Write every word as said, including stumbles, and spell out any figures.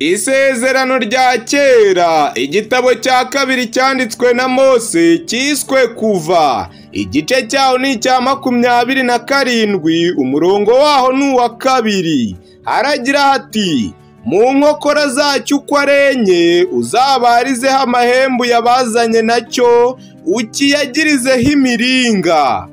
Isezerano rya kera, igitabo cya kabiri cyanditswe na Mose cyiswe Kuva, igice cyaho ni icya makumyabiri na karindwi, umurongo waho ni uwa kabiri. Haragira hati: mu nkokora zacyo uko ari enye uzabarizeho amahembu yabazanye nacyo, ukiyagirizeho imiringa.